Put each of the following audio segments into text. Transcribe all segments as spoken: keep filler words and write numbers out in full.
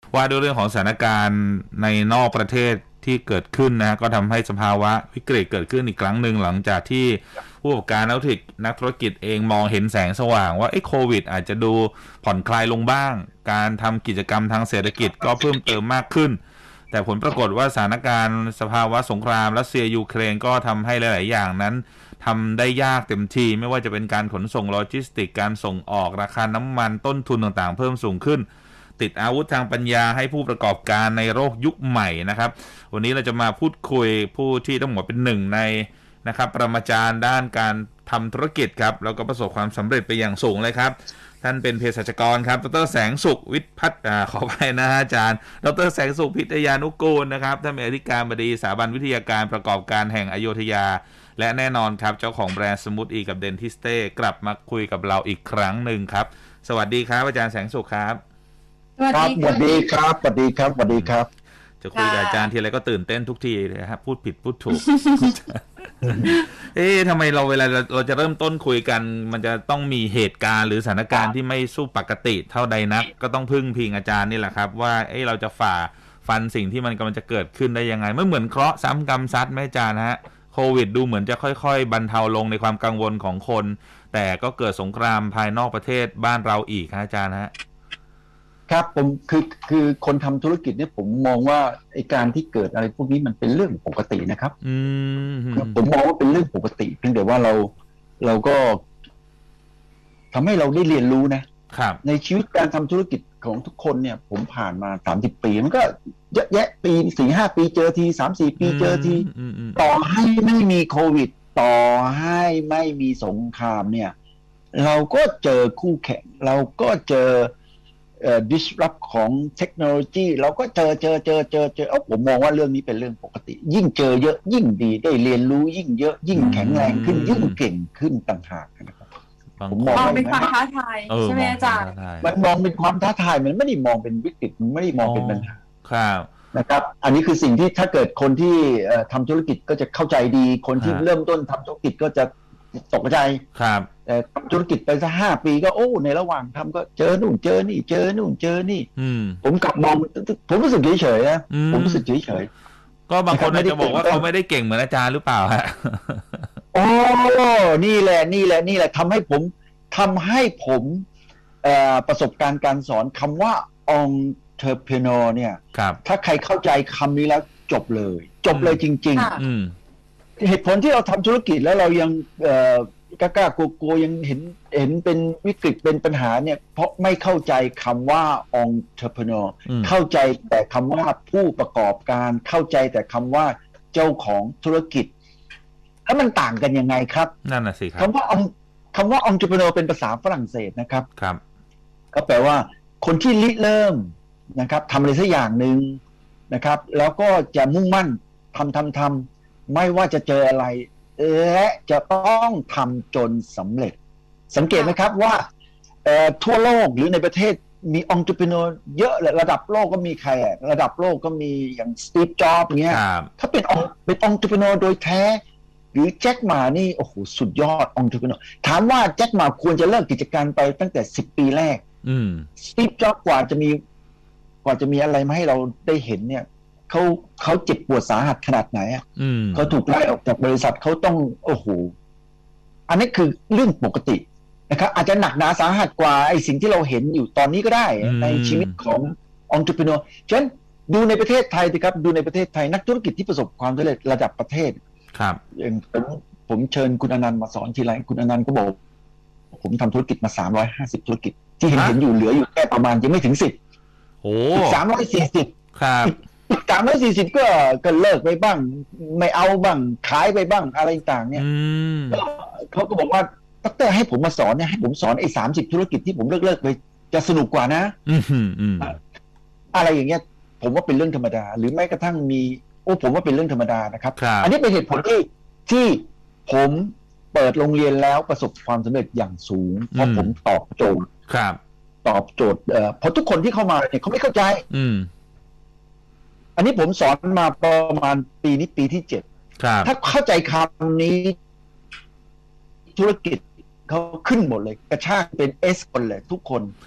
ว่าด้วยเรื่องของสถานการณ์ในนอกประเทศที่เกิดขึ้นนะก็ทำให้สภาวะวิกฤตเกิดขึ้นอีกครั้งหนึ่งหลังจากที่ผู้ประกอบการนักธุรกิจนักธุรกิจเองมองเห็นแสงสว่างว่าไอ้โควิดอาจจะดูผ่อนคลายลงบ้างการทำกิจกรรมทางเศรษฐกิจก็เพิ่มเติมมากขึ้นแต่ผลปรากฏว่าสถานการณ์สภาวะสงครามรัสเซียยูเครนก็ทำให้หลายๆอย่างนั้นทำได้ยากเต็มทีไม่ว่าจะเป็นการขนส่งโลจิสติกการส่งออกราคาน้ำมันต้นทุนต่างๆเพิ่มสูงขึ้นติดอาวุธทางปัญญาให้ผู้ประกอบการในโลกยุคใหม่นะครับวันนี้เราจะมาพูดคุยผู้ที่ต้องบอกเป็นหนึ่งในนะครับปรมาจารย์ด้านการทำธุรกิจครับแล้วก็ประสบความสำเร็จไปอย่างสูงเลยครับท่านเป็นเภสัชกรครับดร.แสงสุขวิทย์พัฒน์ขอไปนะอาจารย์ดร.แสงสุขพิทยานุกูลนะครับท่านเป็นอธิการบดีสถาบันวิทยาการประกอบการแห่งอโยธยาและแน่นอนครับเจ้าของแบรนด์สมูทอีกับเดนทิสเต้กลับมาคุยกับเราอีกครั้งหนึ่งครับสวัสดีครับอาจารย์แสงสุขครับครับสวัสดีครับสวัสดีครับสวัสดีครับจะคุยกับอาจารย์ทีไรก็ตื่นเต้นทุกทีเลยครับพูดผิดพูดถูก เอ๊ะทำไมเราเวลาเราจะเริ่มต้นคุยกันมันจะต้องมีเหตุการณ์หรือสถานการณ์ที่ไม่สู้ปกติเท่าใดนักก็ต้องพึ่งพิงอาจารย์นี่แหละครับว่าเอ๊ะเราจะฝ่าฟันสิ่งที่มันกำลังจะเกิดขึ้นได้ยังไงไม่เหมือนเคราะห์ซ้ำกรรมซัดไหมอาจารย์ฮะโควิดดูเหมือนจะค่อยๆบรรเทาลงในความกังวลของคนแต่ก็เกิดสงครามภายนอกประเทศบ้านเราอีกครับอาจารย์ฮะครับผมคือคือคนทำธุรกิจเนี่ยผมมองว่าไอ้การที่เกิดอะไรพวกนี้มันเป็นเรื่องปกตินะครับอืมผมมองว่าเป็นเรื่องปกติเพียงแต่ว่าเราเราก็ทำให้เราได้เรียนรู้นะครับในชีวิตการทำธุรกิจของทุกคนเนี่ยผมผ่านมาสามสิบปีมันก็เยอะแยะปีสี่ห้าปีเจอทีสามสี่ปีเจอทีต่อให้ไม่มีโควิดต่อให้ไม่มีสงครามเนี่ยเราก็เจอคู่แข่งเราก็เจอเอ่อ disrupt ของเทคโนโลยีเราก็เจอเจอเจอเจอเจอเอ้าผมมองว่าเรื่องนี้เป็นเรื่องปกติยิ่งเจอเยอะยิ่งดีได้เรียนรู้ยิ่งเยอะยิ่งแข็งแรงขึ้นยิ่งเก่งขึ้นต่างหากนะครับผมมองเป็นความท้าทายใช่ไหมอาจารย์มันมองเป็นความท้าทายมันไม่ได้มองเป็นวิกฤตมันไม่ได้มองเป็นปัญหาครับนะครับอันนี้คือสิ่งที่ถ้าเกิดคนที่ทำธุรกิจก็จะเข้าใจดีคนที่เริ่มต้นทำธุรกิจก็จะตกใจครับแต่ธุรกิจไปสักห้าปีก็โอ้ในระหว่างทำก็เจอนู่นเจอนี่เจอนู่นเจอนี่ผมกลับมองผมรู้สึกเฉยเฉยนะผมรู้สึกเฉยเฉยก็บางคนอาจจะบอกว่าเขาไม่ได้เก่งเหมือนอาจารย์หรือเปล่าฮะโอ้นี่แหละนี่แหละนี่แหละทำให้ผมทำให้ผมประสบการณ์การสอนคำว่า entrepreneur เนี่ยถ้าใครเข้าใจคำนี้แล้วจบเลยจบเลยจริงๆเหตุผลที่เราทำธุรกิจแล้วเรายังกล้ากลัวๆยังเห็นเห็นเป็นวิกฤตเป็นปัญหาเนี่ยเพราะไม่เข้าใจคำว่า entrepreneur เข้าใจแต่คำว่าผู้ประกอบการเข้าใจแต่คำว่าเจ้าของธุรกิจแล้วมันต่างกันยังไงครับนั่นน่ะสิครับคำว่าคำว่า entrepreneur เป็นภาษาฝรั่งเศสนะครับครับก็แปลว่าคนที่ริเริ่มนะครับทำอะไรสักอย่างหนึ่งนะครับแล้วก็จะมุ่งมั่นทำทำทำไม่ว่าจะเจออะไรและจะต้องทำจนสำเร็จสังเกตไหมครับว่าทั่วโลกหรือในประเทศมี entrepreneur เยอะเลยระดับโลกก็มีใครระดับโลกก็มีอย่างสตีฟจ็อบส์เงี้ยถ้าเป็นเป็น entrepreneur โดยแท้หรือแจ็คหม่านี่โอ้โหสุดยอด entrepreneur ถามว่าแจ็คหม่าควรจะเลิกกิจการไปตั้งแต่สิบปีแรกสตีฟจ็อบส์กว่าจะมีกว่าจะมีอะไรมาให้เราได้เห็นเนี่ยเขาเขาเจ็บปวดสาหัสขนาดไหนอ่ะเขาถูกไล่ออกจากบริษัทเขาต้องโอ้โหอันนี้คือเรื่องปกตินะครับอาจจะหนักหนาสาหัสกว่าไอ้สิ่งที่เราเห็นอยู่ตอนนี้ก็ได้ในชีวิตของ entrepreneur ฉะนั้นดูในประเทศไทยสิครับดูในประเทศไทยนักธุรกิจที่ประสบความสำเร็จระดับประเทศครับอย่างผมผมเชิญคุณอนันต์มาสอนทีไรคุณอนันต์ก็บอกผมทำธุรกิจมาสามร้อยห้าสิบธุรกิจที่เห็นเห็นอยู่เหลืออยู่แค่ประมาณยังไม่ถึงสิบโอ้สามร้อยสี่สิบครับสามร้อยสี่สิบก็ก็เลิกไปบ้างไม่เอาบ้างขายไปบ้างอะไรต่างเนี่ยเขาก็บอกว่าดร.ให้ผมมาสอนเนี่ยให้ผมสอนไอ้สามสิบธุรกิจที่ผมเลิกเลิกไปจะสนุกกว่านะอะไรอย่างเงี้ยผมว่าเป็นเรื่องธรรมดาหรือแม้กระทั่งมีโอ้ผมว่าเป็นเรื่องธรรมดานะครับอันนี้เป็นเหตุผลที่ที่ผมเปิดโรงเรียนแล้วประสบความสำเร็จอย่างสูงเพราะผมตอบโจทย์ตอบโจทย์เอ่อเพราะทุกคนที่เข้ามาเนี่ยเขาไม่เข้าใจอันนี้ผมสอนมาประมาณปีนี้ปีที่เจ็ดถ้าเข้าใจคำนี้ธุรกิจเขาขึ้นหมดเลยกระชากเป็นเอสคนเลยทุกคน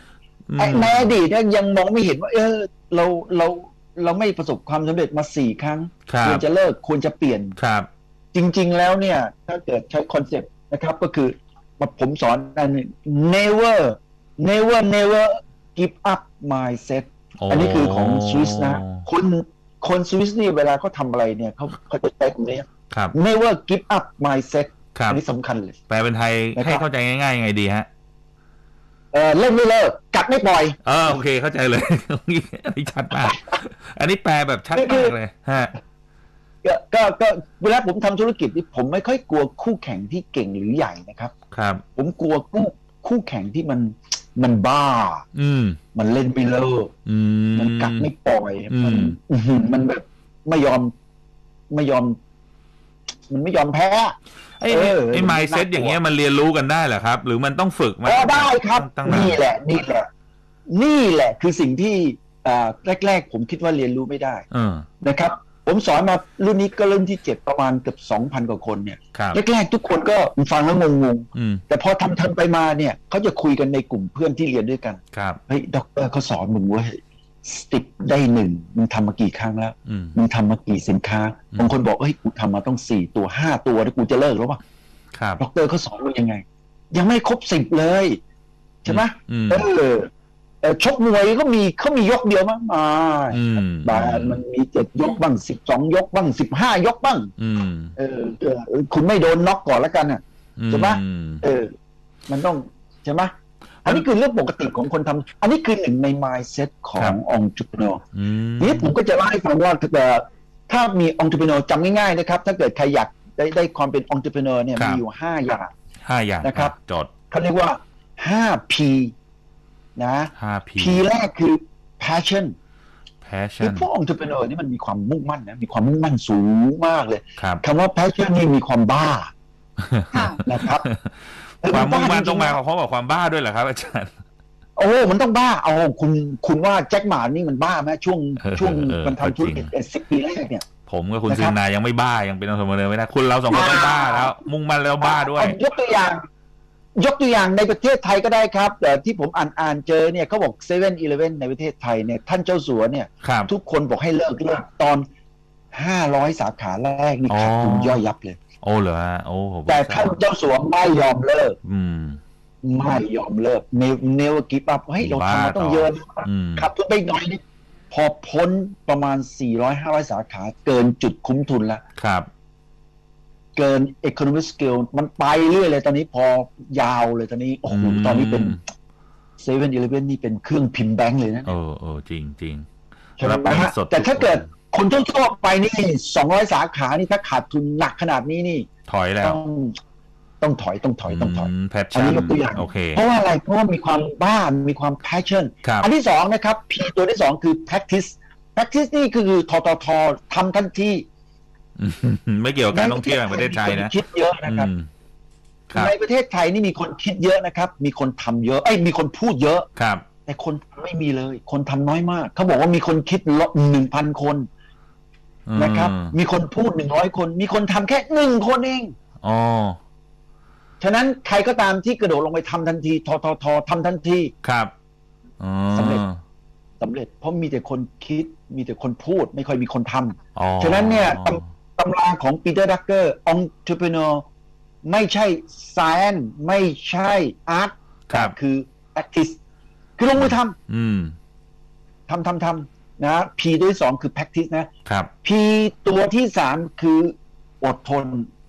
ในอดีตเนี่ยยังมองไม่เห็นว่าเออเราเราเราไม่ประสบความสำเร็จมาสี่ครั้งควรจะเลิกควรจะเปลี่ยนครับจริงๆแล้วเนี่ยถ้าเกิดใช้คอนเซ็ปต์นะครับก็คือผมสอนอัน never never never give up mindset อันนี้คือของสวิสนะคนคนสวิสนี่เวลาเขาทำอะไรเนี่ยเขาเขาจะใช้คำนี้ never give up mindset อันนี้สำคัญเลยแปลเป็นไทยให้เข้าใจง่ายๆยังไงดีฮะเออเล่นไม่เลิกกัดไม่ปล่อยเออโอเคเข้าใจเลยอันนี้ชัดมากอันนี้แปลแบบชัดมากเลยฮะก็ก็ก็เวลาผมทำธุรกิจนี่ผมไม่ค่อยกลัวคู่แข่งที่เก่งหรือใหญ่นะครับครับผมกลัวคู่คู่แข่งที่มันมันบ้าอืมมันเล่นไม่เลิกมันกัดไม่ปล่อยมันมันแบบไม่ยอมไม่ยอมมันไม่ยอมแพ้ไอ้ไอ้ mindset อย่างเงี้ยมันเรียนรู้กันได้เหรอครับหรือมันต้องฝึกมาได้ครับนี่แหละนี่แหละนี่แหละคือสิ่งที่อ่าแรกๆผมคิดว่าเรียนรู้ไม่ได้นะครับผมสอนมารุ่นนี้ก็รุ่นที่เจ็ดประมาณเกือบ สองพัน กว่าคนเนี่ยแรกๆทุกคนก็ฟังแล้วงงๆแต่พอทำทำไปมาเนี่ยเขาจะคุยกันในกลุ่มเพื่อนที่เรียนด้วยกันเฮ้ยด็อกเตอร์เขาสอนมึงว่าสติ๊กได้หนึ่งมึงทำมากี่ครั้งแล้วมึงทำมากี่สินค้าบางคนบอกเฮ้ยกูทำมาต้องสี่ตัวห้าตัวแล้วกูจะเลิกแล้วป่ะด็อกเตอร์เขาสอนมึงยังไงยังไม่ครบสิบเลยใช่ไหมเออชกมวยก็มีเขามียกเดียวมั้งอ่าบามันมีเจ็ดยกบ้างสิบสองยกบ้างสิบห้ายกบ้างเออคุณไม่โดนน็อกก่อนแล้วกันอ่ะใช่ไหมเออมันต้องใช่ไหมอันนี้คือเรื่องปกติของคนทำอันนี้คือหนึ่งใน mindset ของ entrepreneur นี่ผมก็จะเล่าให้ฟังว่าถ้ามี entrepreneur จำง่ายๆนะครับถ้าเกิดใครอยากได้ได้ความเป็น entrepreneur เนี่ยมีอยู่ห้าอย่างห้าอย่างนะครับจดเขาเรียกว่า ห้า พี นะห้า พี P แรกคือ passion passion คือพวก entrepreneur นี่มันมีความมุ่งมั่นนะมีความมุ่งมั่นสูงมากเลยคำว่า passion นี่มีความบ้านะครับความมุ่งมั่นต้องมาของเขาบอกความบ้าด้วยเหรอครับอาจารย์โอ้มันต้องบ้าเอาคุณคุณว่าแจ็คหมานี่มันบ้าไหมช่วงช่วงมันทำธุรกิจสิบปีแรกเนี่ยผมกับคุณซินนายังไม่บ้ายังเป็นองค์ประกอบไม่ได้คุณเราสองคนต้องบ้าแล้วมุ่งมั่นแล้วบ้าด้วยยกตัวอย่างยกตัวอย่างในประเทศไทยก็ได้ครับแต่ที่ผมอ่านอ่านเจอเนี่ยเขาบอกเซเว่นอีเลฟเว่นในประเทศไทยเนี่ยท่านเจ้าสัวเนี่ยทุกคนบอกให้เลิกเลิกตอนห้าร้อยสาขาแรกนี่ขาดทุนย่อยยับเลยโอ้เหรอโอ้แต่ท่านเจ้าสัวไม่ยอมเลิกไม่ยอมเลิกเนเนวกิปับเฮ้ยเราทำมาต้องเยอะขับทุนไปหน่อยนี่พอพ้นประมาณสี่ร้อย ห้าร้อยสาขาเกินจุดคุ้มทุนแล้วครับเกิน economic scale มันไปเรื่อยเลยตอนนี้พอยาวเลยตอนนี้โอ้โหตอนนี้เป็นเซเว่นอีเลฟเว่นนี่เป็นเครื่องพิมพ์แบงค์เลยนะเออเออจริงจริงแต่ถ้าเกิดคนทั่วไปนี่สองร้อยสาขานี่ถ้าขาดทุนหนักขนาดนี้นี่ถอยแล้วต้องต้องถอยต้องถอยต้องถอยอันนี้ยกตัวอย่างเพราะว่าอะไรเพราะว่ามีความบ้ามีความ passion อันที่สองนะครับ P ตัวที่สองคือ practice practice นี่คือททททำทันทีไม่เกี่ยวกับการท่องเที่ยวในประเทศไทยนะคิดเยอะนะครับในประเทศไทยนี่มีคนคิดเยอะนะครับมีคนทำเยอะไอ้มีคนพูดเยอะครับแต่คนไม่มีเลยคนทำน้อยมากเขาบอกว่ามีคนคิดลบหนึ่งพันคนนะครับมีคนพูดหนึ่งร้อยคนมีคนทำแค่หนึ่งคนเองอ๋อฉะนั้นใครก็ตามที่กระโดดลงไปทำทันทีททททำทันทีครับสำเร็จสำเร็จเพราะมีแต่คนคิดมีแต่คนพูดไม่ค่อยมีคนทำฉะนั้นเนี่ยตำราของปีเตอร์ดักเกอร์ entrepreneur ไม่ใช่ science ไม่ใช่ art แต่คือ practice คือลงมือทำทำทำทำนะ P ตัวที่สองคือ practice นะ P ตัวที่สามคืออดทน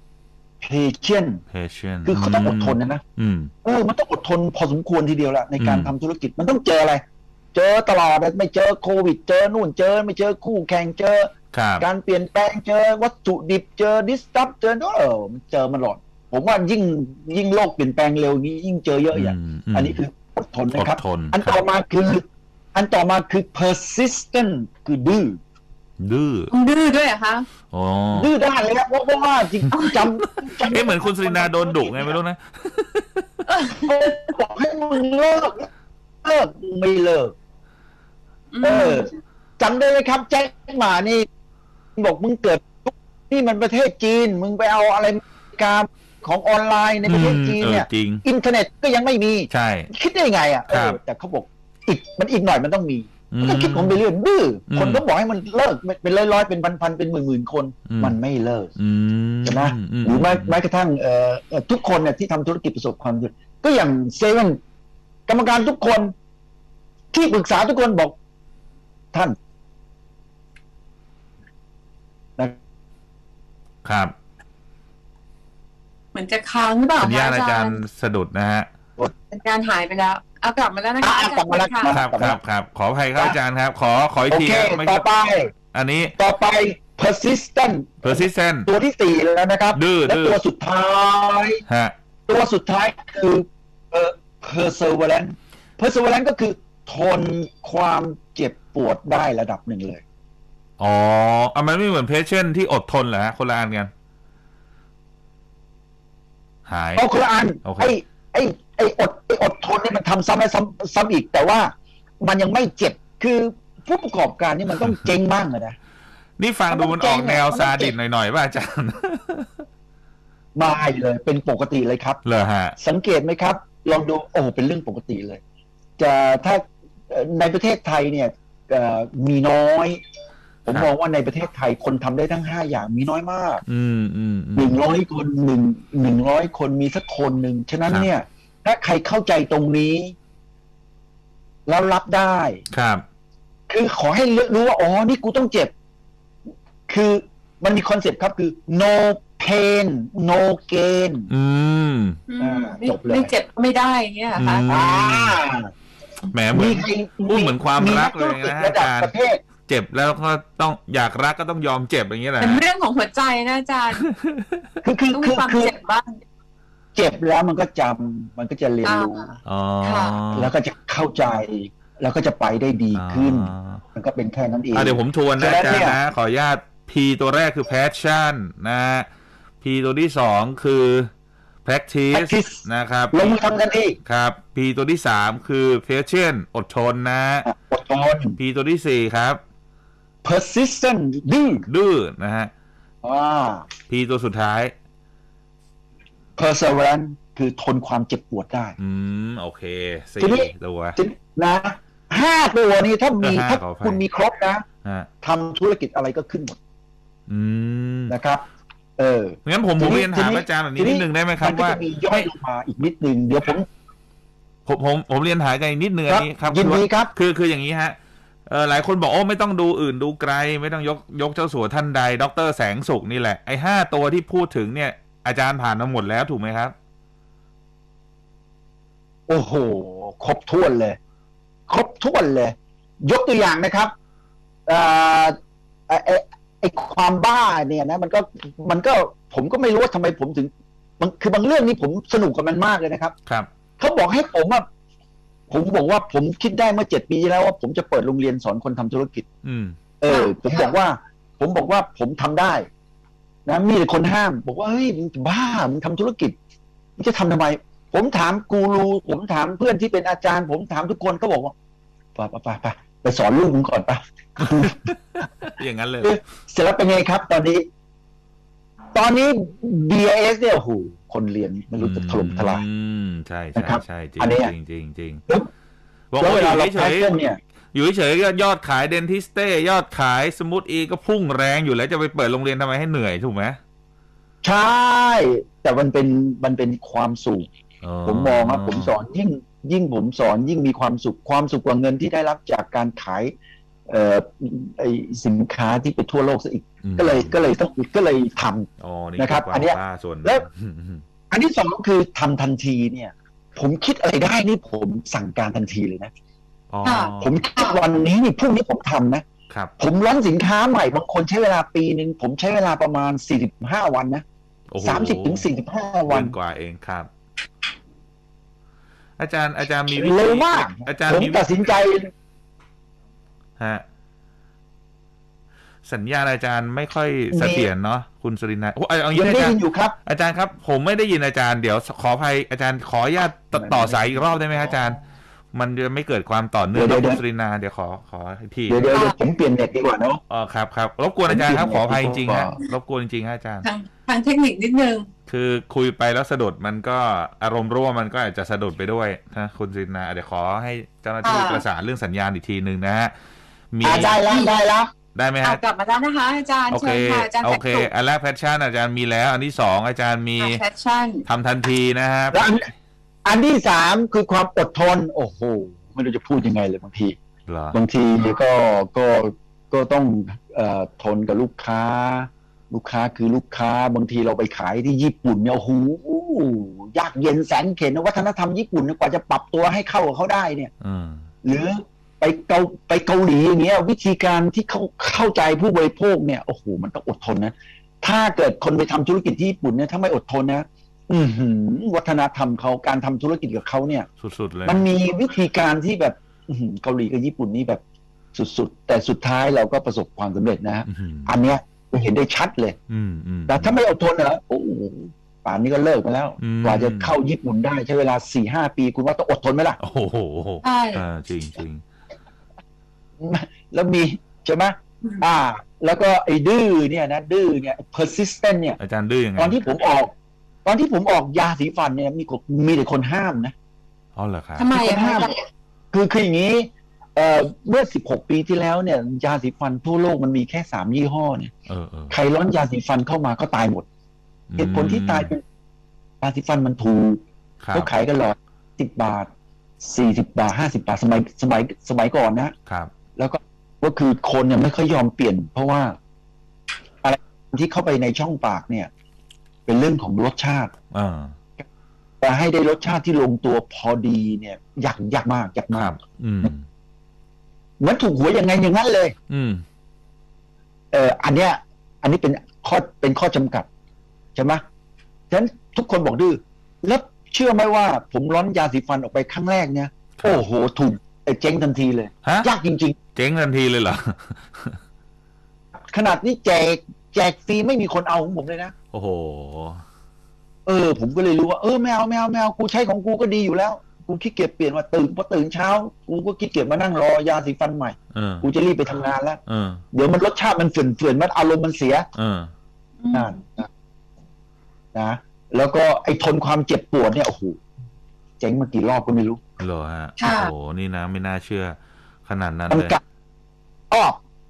patient คือเขาต้องอดทนนะนะเออมันต้องอดทนพอสมควรทีเดียวละในการทำธุรกิจมันต้องเจออะไรเจอตลอดไม่เจอโควิดเจอนู่นเจอไม่เจอคู่แข่งเจอการเปลี่ยนแปลงเจอวัตถุดิบเจอดิสตับเจอเออมันเจอมันหลอดผมว่ายิ่งยิ่งโลกเปลี่ยนแปลงเร็วนี้ยิ่งเจอเยอะอย่างอันนี้คืออดทนนะครับอันต่อมาคืออันต่อมาคือ persistent คือดื้อดื้อดื้อด้วยเหรอคะอ๋อดื้อได้เลยครับเพราะว่าจริงจำเอ๊ะเหมือนคุณสุรินทร์โดนดุไงไม่รู้นะบอกให้มึงเลิกเลิกไม่เลิกเออจำได้ไหมครับแจ็คหมานี่บอกมึงเกิดนี่มันประเทศจีนมึงไปเอาอะไรการของออนไลน์ในประเทศจีนเนี่ยอินเทอร์เน็ตก็ยังไม่มีใช่คิดได้ไงอ่ะแต่เขาบอกอีกมันอีกหน่อยมันต้องมีต้องคิดผมไปเรื่อยดื้อคนก็บอกให้มันเลิกเป็นร้อยๆเป็นพันๆเป็นหมื่นๆคนมันไม่เลิกใช่ไหมหรือแม้แม้กระทั่งเอ่อทุกคนเนี่ยที่ทำธุรกิจประสบความสำเร็จก็อย่างเซเว่นกรรมการทุกคนที่ปรึกษาทุกคนบอกท่านครับเหมือนจะค้างหรือเปล่าสัญญาณอาจารย์สะดุดนะฮะสัญญาณหายไปแล้วเอากลับมาแล้วนะคะอาจารย์ครับครับครับขออภัยครับอาจารย์ครับขอขออีกทีต่อไปอันนี้ต่อไป persistent persistent ตัวที่สี่แล้วนะครับดื้อและตัวสุดท้ายฮะตัวสุดท้ายคือเอ่อ perseverance perseverance ก็คือทนความเจ็บปวดได้ระดับหนึ่งเลยอ๋ออ่ะมันไม่เหมือน patient ที่อดทนเหรอฮะคนละอันกันหายเอาคนละอันไอ้ไอ้ไอ้อดไอ้อดทนนี่มันทำซ้ำและซ้ำซ้ำอีกแต่ว่ามันยังไม่เจ็บคือผู้ประกอบการนี่มันต้องเจ๊งบ้างนะนี่ฟังดูมันออกแนวซาดิสหน่อยๆป่ะอาจารย์ไม่เลยเป็นปกติเลยครับเหรอฮะสังเกตไหมครับลองดูโอ้เป็นเรื่องปกติเลยจะถ้าในประเทศไทยเนี่ยมีน้อยผมมองว่าในประเทศไทยคนทำได้ทั้งห้าอย่างมีน้อยมากอืมอืมหนึ่งร้อยคนหนึ่งหนึ่งร้อยคนมีสักคนหนึ่งฉะนั้นเนี่ยถ้าใครเข้าใจตรงนี้แล้วรับได้ครับคือขอให้รู้ว่าอ๋อนี่กูต้องเจ็บคือมันมีคอนเซ็ปต์ครับคือ no pain no gain อืมจบเลยไม่เจ็บไม่ได้เงี้ยค่ะแหมเหมือนพูดเหมือนความรักเลยนะอาจารย์เจ็บแล้วก็ต้องอยากรักก็ต้องยอมเจ็บอย่างเงี้ยแหละเป็นเรื่องของหัวใจนะอาจารย์คือคือคือคือเจ็บบ้างเจ็บแล้วมันก็จำมันก็จะเรียนรู้แล้วก็จะเข้าใจแล้วก็จะไปได้ดีขึ้นมันก็เป็นแค่นั้นเองเดี๋ยวผมทวนนะอาจารย์นะขออนุญาต P ตัวแรกคือ passion นะ P ตัวที่สองคือ practice นะครับลงมือทำกันเองครับ P ตัวที่สามคือ patience อดทนนะอดทน P ตัวที่สี่ครับ persistent ดื้อดื้อนะฮะอ่า P ตัวสุดท้าย perseverance คือทนความเจ็บปวดได้อืมโอเคสี่ตัวนะห้าตัวนี้ถ้ามีถ้าคุณมีครบนะทำธุรกิจอะไรก็ขึ้นหมดนะครับเอองั้นผมผมเรียนถามอาจารย์แบบนี้นิดนึงได้ไหมครับว่ามีย่อยลงมาอีกนิดนึงเดี๋ยวผมผมผมผมเรียนถามกันอีกนิดนึงอันนี้ครับยินดีครับคือคืออย่างนี้ฮะเออหลายคนบอกโอ้ไม่ต้องดูอื่นดูไกลไม่ต้องยกยกเจ้าสัวท่านใดดร.แสงสุขนี่แหละไอ้ห้าตัวที่พูดถึงเนี่ยอาจารย์ผ่านมาหมดแล้วถูกไหมครับโอ้โหครบถ้วนเลยครบถ้วนเลยยกตัวอย่างนะครับไอ้ไอ้ไอ้ความบ้าเนี่ยนะมันก็มันก็ผมก็ไม่รู้ว่าทำไมผมถึงคือบางเรื่องนี้ผมสนุกกับมันมากเลยนะครับครับเขาบอกให้ผมอ่ะผมบอกว่าผมคิดได้เมื่อเจ็ดปีแล้วว่าผมจะเปิดโรงเรียนสอนคนทำธุรกิจอืมเออผมบอกว่าผมบอกว่าผมทำได้นะมีแต่คนห้ามบอกว่าเฮ้ยมึงบ้ามึงทำธุรกิจมึงจะทำทำไมผมถามกูรูผมถามเพื่อนที่เป็นอาจารย์ผมถามทุกคนก็บอกว่าไปไปไปไปไปสอนลูกมึงก่อนไปอย่างนั้นเลยเสร็จแล้วเป็นไงครับตอนนี้ตอนนี้ บี ไอ เอส เนี่ยโอ้โหคนเรียนไม่รู้จะถล่มทลายอืมใช่ใช่ใช่จริงจริงจริงบอกว่าอยู่เฉยๆเนี่ยอยู่เฉยๆยอดขายเดนทิสเต้ยอดขายสมูทอีก็พุ่งแรงอยู่แล้วจะไปเปิดโรงเรียนทำไมให้เหนื่อยถูกไหมใช่แต่มันเป็นมันเป็นความสุขผมมองว่าผมสอนยิ่งยิ่งผมสอนยิ่งมีความสุขความสุขกว่าเงินที่ได้รับจากการขายเอ่อไอสินค้าที่ไปทั่วโลกซะอีกก็เลยก็เลยต้องก็เลยทำนะครับอันนี้แล้วอันที่สองคือทำทันทีเนี่ยผมคิดอะไรได้นี่ผมสั่งการทันทีเลยนะผมคิดวันนี้นี่พรุ่งนี้ผมทำนะผมร้อนสินค้าใหม่บางคนใช้เวลาปีนึงผมใช้เวลาประมาณสี่สิบห้าวันนะสามสิบถึงสี่สิบห้าวันกว่าเองครับอาจารย์อาจารย์มีวิธีเร็วมากอาจารย์ผมตัดสินใจฮะสัญญาอาจารย์ไม่ค่อยเสถียรเนาะคุณสุรินทร์โอ้เอาอย่างนี้อาจารย์อาจารย์ครับผมไม่ได้ยินอาจารย์เดี๋ยวขออภัยอาจารย์ขออนุญาตต่อสายอีกรอบได้ไหมอาจารย์มันจะไม่เกิดความต่อเนื่องนะคุณสุรินทร์เดี๋ยวขอขออีกทีเดี๋ยวเดี๋ยวผมเปลี่ยนเน็ตดีกว่าเนาะอ๋อครับครับรบกวนอาจารย์ครับขออภัยจริงๆฮะรบกวนจริงๆฮะอาจารย์ทางเทคนิคนิดนึงคือคุยไปแล้วสะดุดมันก็อารมณ์ร่วมมันก็อาจจะสะดุดไปด้วยนะคุณซินนาเดี๋ยวขอให้เจ้าหน้าที่ประสานเรื่องสัญญาณอีกทีหนึ่งนะฮะมีได้แล้วได้แล้วได้ไหมฮะกลับมาแล้วนะคะอาจารย์โอเคโอเคอันแรกแพชชั่นอาจารย์มีแล้วอันที่สองอาจารย์มีแพชชั่นทำทันทีนะฮะอันที่สามคือความอดทนโอ้โหไม่รู้จะพูดยังไงเลยบางทีบางทีก็ก็ก็ต้องเอ่อทนกับลูกค้าลูกค้าคือลูกค้าบางทีเราไปขายที่ญี่ปุ่นเนี่ยโอ้โหยากเย็นแสนเข็ญวัฒนธรรมญี่ปุ่นกว่าจะปรับตัวให้เข้ากับเขาได้เนี่ยหรือไปเกาไปเกาหลีอย่างเงี้ยวิธีการที่เขาเข้าใจผู้บริโภคเนี่ยโอ้โหมันต้องอดทนนะถ้าเกิดคนไปทำธุรกิจที่ญี่ปุ่นเนี่ยถ้าไม่อดทนนะอือหือวัฒนธรรมเขาการทำธุรกิจกับเขาเนี่ยสุดๆเลยมันมีวิธีการที่แบบเกาหลีกับญี่ปุ่นนี่แบบสุดๆแต่สุดท้ายเราก็ประสบความสำเร็จนะอันเนี้ยเราเห็นได้ชัดเลยแต่ถ้าไม่อดทนเหรอโอ้ป่านนี้ก็เลิกไปแล้วกว่าจะเข้าญี่ปุ่นได้ใช้เวลาสี่ห้าปีคุณว่าต้องอดทนไหมล่ะโอ้โหใช่จริงจริงแล้วมีใช่ไหมอ่าแล้วก็ไอ้ดื้อเนี่ยนะดื้อเนี่ย persistent เนี่ยอาจารย์ดื้อยังไงตอนที่ผมออกตอนที่ผมออกยาสีฟันเนี่ยมีมีแต่คนห้ามนะอ๋อเหรอครับทำไมคนห้ามคือคืออย่างนี้เอ่อเมื่อสิบหกปีที่แล้วเนี่ยยาสีฟันทั่วโลกมันมีแค่สามยี่ห้อเนี่ยใครร้อนยาสีฟันเข้ามาก็ตายหมดเหตุผลที่ตายเป็นยาสีฟันมันถูกเขาขายกันหลอดสิบบาทสี่สิบบาทห้าสิบบาทสมัยสมัยสมัยก่อนนะครับแล้วก็ก็คือคนเนี่ยไม่ค่อยยอมเปลี่ยนเพราะว่าอะไรที่เข้าไปในช่องปากเนี่ยเป็นเรื่องของรสชาติแต่ให้ได้รสชาติที่ลงตัวพอดีเนี่ยยากยากมากยากมากเหมือนถูกหวยยังไงอย่างนั้นเลยเอออันเนี้ยอันนี้เป็นข้อเป็นข้อจำกัดใช่ไหมฉะนั้นทุกคนบอกดื้อแล้วเชื่อไหมว่าผมร้อนยาสีฟันออกไปครั้งแรกเนี่ยโอ้โหถูกเจ๊งทันทีเลยยากจริงๆเจ๊งทันทีเลยเหรอขนาดนี้แจกแจกฟรีไม่มีคนเอาของผมเลยนะโอ้โหเออผมก็เลยรู้ว่าเออไม่เอาไม่เอาไม่เอากูใช้ของกูก็ดีอยู่แล้วกูขี้เกียจเปลี่ยนว่าตื่นพอตื่นเช้ากูก็ขี้เกียจมานั่งรอยาสีฟันใหม่กูจะรีบไปทำงานแล้วเดี๋ยวมันรสชาติมันเฝื่อนๆมันอารมณ์มันเสียนั่นนะแล้วก็ไอ้ทนความเจ็บปวดเนี่ยโอ้โหเจ๊งมากี่รอบก็ไม่รู้เหรอฮะโอ้โหนี่นะไม่น่าเชื่อขนาดนั้นเลยอ้อ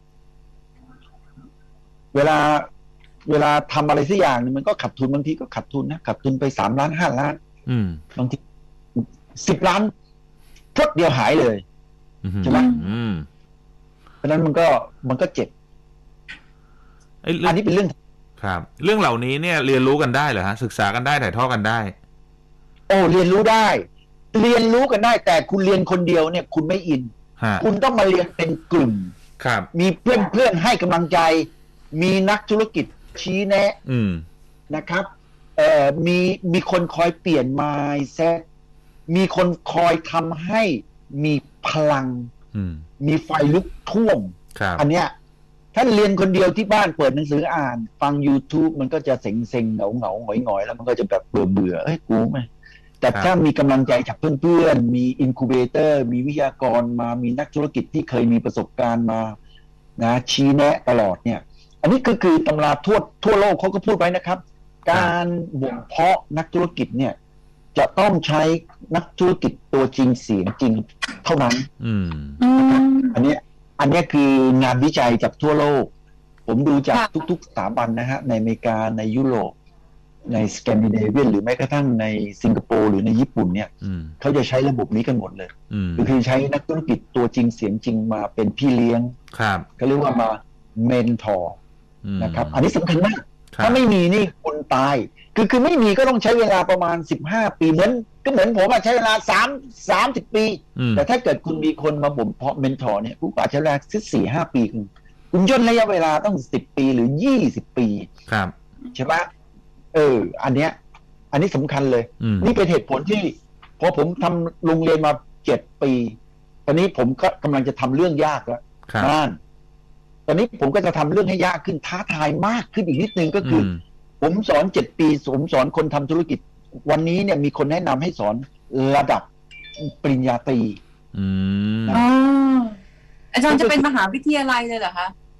เวลาเวลาทำอะไรสักอย่างนึงมันก็ขัดทุนบางทีก็ขัดทุนนะขัดทุนไปสามล้านห้าล้านบางทีสิบล้านพรวดเดียวหายเลยใช่ไหมเพราะนั้นมันก็มันก็เจ็บอันนี้เป็นเรื่องครับเรื่องเหล่านี้เนี่ยเรียนรู้กันได้เหรอฮะศึกษากันได้ถ่ายทอดกันได้โอ้เรียนรู้ได้เรียนรู้กันได้แต่คุณเรียนคนเดียวเนี่ยคุณไม่อินคุณต้องมาเรียนเป็นกลุ่มครับมีเพื่อนเพื่อนให้กำลังใจมีนักธุรกิจชี้แนะนะครับเอ่อมีมีคนคอยเปลี่ยน mindset มีคนคอยทำให้มีพลังมีไฟลุกท่วมอันเนี้ยถ้าเรียนคนเดียวที่บ้านเปิดหนังสืออ่านฟัง YouTube มันก็จะเซ็งๆเหงาเหงาหงอยหงอยแล้วมันก็จะแบบเบื่อเบื่อเอ้ยกูไหมแต่ถ้ามีกำลังใจจากเพื่อนๆมีอินคูเบเตอร์มีวิทยากรมามีนักธุรกิจที่เคยมีประสบการณ์มานะชี้แนะตลอดเนี่ยอันนี้ก็คือตำราทั่วทั่วโลกเขาก็พูดไว้นะครับการบ่มเพาะนักธุรกิจเนี่ยจะต้องใช้นักธุรกิจตัวจริงเสียงจริงเท่านั้นอันนี้อันนี้คืองานวิจัยจากทั่วโลกผมดูจากทุกๆสถาบันนะฮะในอเมริกาในยุโรปในสแกนดิเนเวียนหรือแม้กระทั่งในสิงคโปร์หรือในญี่ปุ่นเนี่ยเขาจะใช้ระบบนี้กันหมดเลยก็คือใช้นักธุรกิจตัวจริงเสียงจริงมาเป็นพี่เลี้ยงเขาเรียกว่ามาเมนทอร์นะครับอันนี้สำคัญมากถ้าไม่มีนี่คนตายคือคือไม่มีก็ต้องใช้เวลาประมาณสิบห้าปีเหมือนก็เหมือนผมใช้เวลาสาม สามสิบปีแต่ถ้าเกิดคุณมีคนมาบ่มเพาะเมนทอร์เนี่ยคุณอาจจะใช้เวลาสัก สี่ห้า ปีคุณคุณย่นระยะเวลาต้องสิบปีหรือยี่สิบปีครับใช่ปะเอออันเนี้ยอันนี้สำคัญเลยนี่เป็นเหตุผลที่พอผมทำโรงเรียนมาเจ็ดปีตอนนี้ผมก็กำลังจะทำเรื่องยากแล้วนั่นตอนนี้ผมก็จะทำเรื่องให้ยากขึ้นท้าทายมากขึ้นอีกนิดนึงก็คือผมสอนเจ็ดปีผมสอนคนทำธุรกิจวันนี้เนี่ยมีคนแนะนำให้สอนระดับปริญญาตรีอ๋ออาจารย์จะเป็นมหาวิทยาลัยเลยเหรอคะ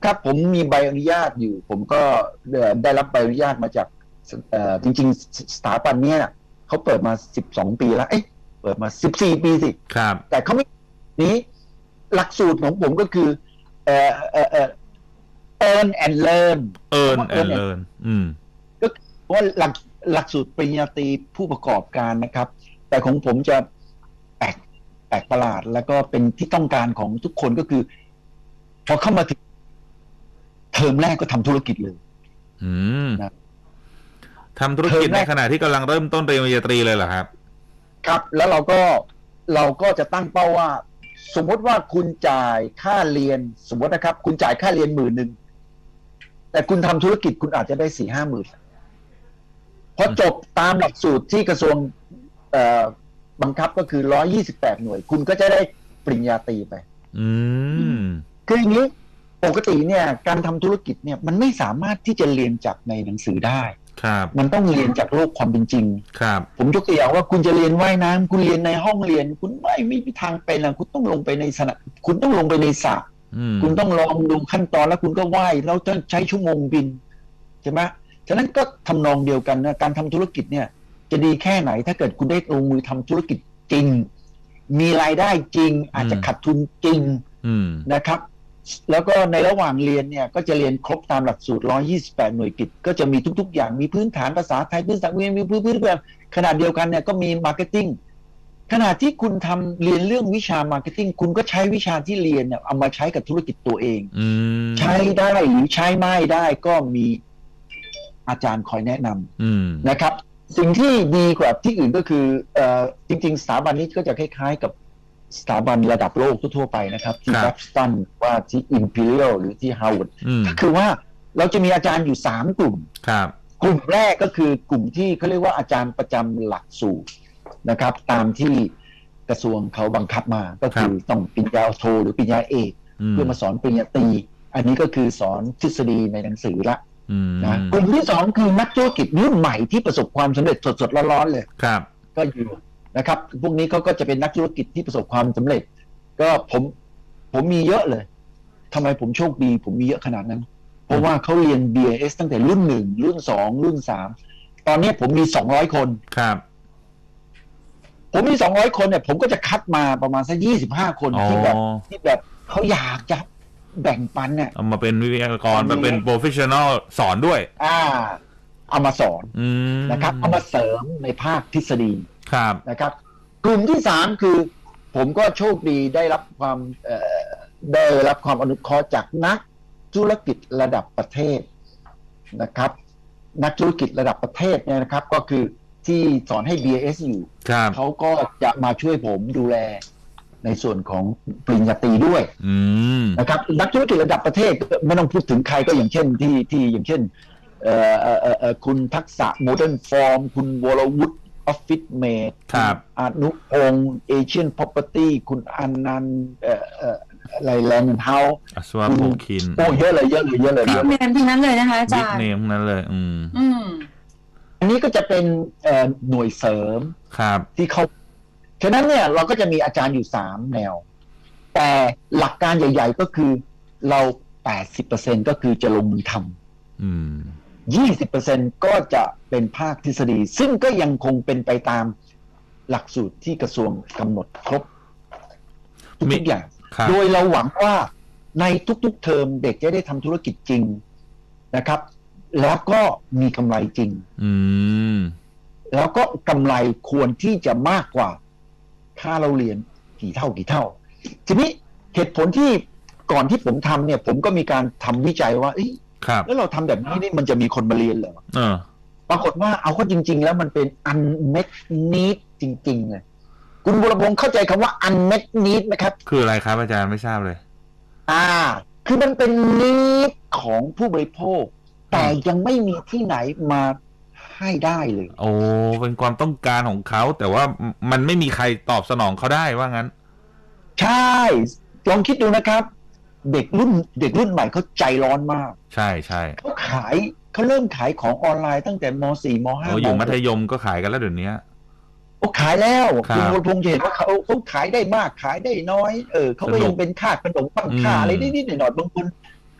ครับผมมีใบอนุญาตอยู่ผมก็ได้รับใบอนุญาตมาจากจริงๆสถาบันเนี้ยเขาเปิดมาสิบสองปีแล้วเอ๊ะเปิดมาสิบสี่ปีสิครับแต่เขาไม่นี้หลักสูตรของผมก็คือเอ่อเอ่อเอ่อ earn and learn earn and learn อืมก็ว่าหลักหลักสูตรปริญญาตรีผู้ประกอบการนะครับแต่ของผมจะแปลกแปลกประหลาดแล้วก็เป็นที่ต้องการของทุกคนก็คือพอเข้ามาถึงเทอมแรกก็ทำธุรกิจเลยอืมนะทำธุรกิจในขณะที่กำลังเริ่มต้นปริญญาตรีเลยเหรอครับครับแล้วเราก็เราก็จะตั้งเป้าว่าสมมติว่าคุณจ่ายค่าเรียนสมมตินะครับคุณจ่ายค่าเรียนหมื่นหนึ่งแต่คุณทำธุรกิจคุณอาจจะได้สี่ห้าหมื่นพอจบตามหลักสูตรที่กระทรวงบังคับก็คือร้อยยี่สิบแปดหน่วยคุณก็จะได้ปริญญาตรีไปอืมคืออย่างนี้ปกติเนี่ยการทำธุรกิจเนี่ยมันไม่สามารถที่จะเรียนจากในหนังสือได้ครับมันต้องเรียนจากโลกความเป็นจริงครับผมยกตัวอย่างว่าคุณจะเรียนว่ายน้ำคุณเรียนในห้องเรียนคุณไม่ไม่มีทางเป็นนะคุณต้องลงไปในสระคุณต้องลงไปในสระคุณต้องลองดูขั้นตอนแล้วคุณก็ว่ายแล้วจะใช้ชั่วโมงบินใช่ไหมฉะนั้นก็ทำนองเดียวกันนะการทำธุรกิจเนี่ยจะดีแค่ไหนถ้าเกิดคุณได้ลงมือทำธุรกิจจริงมีรายได้จริงอาจจะขาดทุนจริงนะครับแล้วก็ในระหว่างเรียนเนี่ยก็จะเรียนครบตามหลักสูตรหนึ่งร้อยยี่สิบแปดหน่วยกิตก็จะมีทุกๆอย่างมีพื้นฐานภาษาไทยพื้นฐานวิทยามีพื้นพื้นแบบขนาดเดียวกันเนี่ยก็มีมาร์เก็ตติ้งขณะที่คุณทำเรียนเรื่องวิชามาร์เก็ตติ้งคุณก็ใช้วิชาที่เรียนเนี่ยเอามาใช้กับธุรกิจตัวเองใช้ได้หรือใช้ไม่ได้ก็มีอาจารย์คอยแนะนำนะครับสิ่งที่ดีกว่าที่อื่นก็คือเอ่อจริงๆสถาบันนี้ก็จะคล้ายๆกับสถาบันระดับโลกทั่วๆไปนะครับที่บัฟสตันว่าที่ Imperial หรือที่ Harvard ก็คือว่าเราจะมีอาจารย์อยู่สามกลุ่มกลุ่มแรกก็คือกลุ่มที่เขาเรียกว่าอาจารย์ประจำหลักสูตรนะครับตามที่กระทรวงเขาบังคับมาก็คือต้องปริญญาโทหรือปริญญาเอกเพื่อมาสอนปริญญาตรีอันนี้ก็คือสอนทฤษฎีในหนังสือละนะกลุ่มที่สองคือนักธุรกิจรุ่นใหม่ที่ประสบความสำเร็จสดๆร้อนๆเลยก็อยู่นะครับพวกนี้เขาก็จะเป็นนักธุรกิจที่ประสบความสำเร็จก็ผมผมมีเยอะเลยทำไมผมโชคดีผมมีเยอะขนาดนั้นเพราะว่าเขาเรียน บี เอ เอส ตั้งแต่รุ่นหนึ่งรุ่นสองรุ่นสามตอนนี้ผมมีสองร้อยคนครับผมมีสองร้อยคนเนี่ยผมก็จะคัดมาประมาณสักยี่สิบห้าคนที่แบบที่แบบเขาอยากจะแบ่งปันเนี่ยเอามาเป็นวิทยากรมาเป็นโปรเฟชชั่นอลสอนด้วยอ่าเอามาสอนนะครับเอามาเสริมในภาคทฤษฎีนะครับกลุ่มที่สามคือผมก็โชคดีได้รับความได้รับความอนุเคราะห์จากนักธุรกิจระดับประเทศนะครับนักธุรกิจระดับประเทศเนี่ยนะครับก็คือที่สอนให้ บี เอ เอส อยู่เขาก็จะมาช่วยผมดูแลในส่วนของปริญญาตรีด้วยนะครับนักธุรกิจระดับประเทศไม่ต้องพูดถึงใครก็อย่างเช่นที่ที่อย่างเช่นคุณทักษะโมเดิร์นฟอร์มคุณวรวุฒิออฟฟิศเมดอนุพงศ์เอเชียนพ property คุณอนันต์เอ่อเอ่ออะไรแลนด์เฮาส์อัศวะโพคินโอ้เยอะเลยเยอะเลยเยอะเลยบิ๊กเนมทั้งนั้นเลยนะคะอาจารย์บิ๊กเนมทั้งนั้นเลยอืมอืมอันนี้ก็จะเป็นหน่วยเสริมครับที่เขาฉะนั้นเนี่ยเราก็จะมีอาจารย์อยู่สามแนวแต่หลักการใหญ่ๆก็คือเรา แปดสิบเปอร์เซ็นต์ ก็คือจะลงมือทำอืมยี่สิบเปอร์เซ็นต์ ก็จะเป็นภาคทฤษฎีซึ่งก็ยังคงเป็นไปตามหลักสูตรที่กระทรวงกำหนดครบทุกอย่างโดยเราหวังว่าในทุกๆเทอมเด็กจะได้ทำธุรกิจจริงนะครับแล้วก็มีกำไรจริงอืมแล้วก็กำไรควรที่จะมากกว่าค่าเราเรียนกี่เท่ากี่เท่าทีนี้เหตุผลที่ก่อนที่ผมทำเนี่ยผมก็มีการทำวิจัยว่าแล้วเราทำแบบนี้นี่มันจะมีคนมาเรียนเหรอปรากฏว่าเอาเข้าจริงๆแล้วมันเป็น unmet need จริงๆเลยคุณบุรพงศ์เข้าใจคำว่า unmet need ไหมครับคืออะไรครับอาจารย์ไม่ทราบเลยอ่าคือมันเป็น need ของผู้บริโภคแต่ยังไม่มีที่ไหนมาให้ได้เลยโอ้เป็นความต้องการของเขาแต่ว่ามันไม่มีใครตอบสนองเขาได้ว่างั้นใช่ลองคิดดูนะครับเด็กรุ่นเด็กรุ่นใหม่เขาใจร้อนมากใช่ใช่เขาขายเขาเริ่มขายของออนไลน์ตั้งแต่ม.สี่ ม.ห้าโอ้อยู่มัธยมก็ขายกันแล้วเดี๋ยวนี้โอ้ขายแล้วคุณบุรพงศ์จะเห็นว่าเขาเขาขายได้มากขายได้น้อยเออเขาก็ยังเป็นค่าขนมปังค่าอะไรนิดๆหน่อยๆบางคน